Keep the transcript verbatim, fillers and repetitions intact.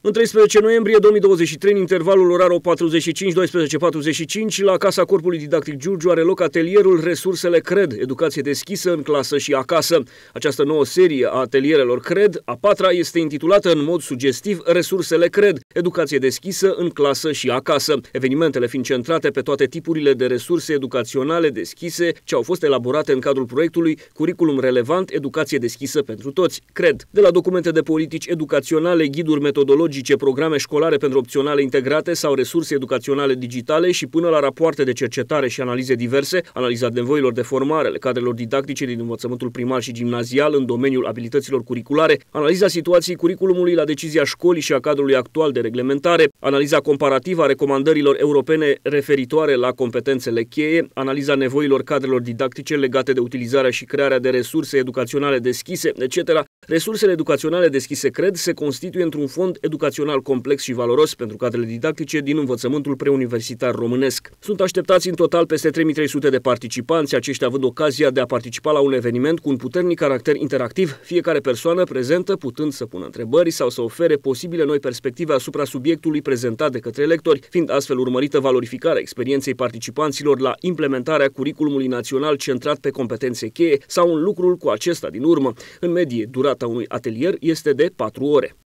În treisprezece noiembrie două mii douăzeci și trei, în intervalul orar opt patruzeci și cinci - douăsprezece patruzeci și cinci, la Casa Corpului Didactic Giurgiu are loc atelierul Resursele Cred, educație deschisă în clasă și acasă. Această nouă serie a atelierelor Cred, a patra, este intitulată în mod sugestiv Resursele Cred, educație deschisă în clasă și acasă. Evenimentele fiind centrate pe toate tipurile de resurse educaționale deschise ce au fost elaborate în cadrul proiectului Curriculum Relevant, educație deschisă pentru toți, Cred. De la documente de politici educaționale, ghiduri metodologice, programe școlare pentru opționale integrate sau resurse educaționale digitale și până la rapoarte de cercetare și analize diverse, analiza nevoilor de formare ale cadrelor didactice din învățământul primar și gimnazial în domeniul abilităților curriculare, analiza situației curriculumului la decizia școlii și a cadrului actual de reglementare, analiza comparativă a recomandărilor europene referitoare la competențele cheie, analiza nevoilor cadrelor didactice legate de utilizarea și crearea de resurse educaționale deschise, et cetera. Resursele educaționale deschise, Cred, se constituie într-un fond educațional complex și valoros pentru cadrele didactice din învățământul preuniversitar românesc. Sunt așteptați în total peste trei mii trei sute de participanți, aceștia având ocazia de a participa la un eveniment cu un puternic caracter interactiv, fiecare persoană prezentă putând să pună întrebări sau să ofere posibile noi perspective asupra subiectului prezentat de către lectori, fiind astfel urmărită valorificarea experienței participanților la implementarea curriculumului național centrat pe competențe cheie sau în lucrul cu acesta din urmă. În medie, durata unui atelier este de patru ore.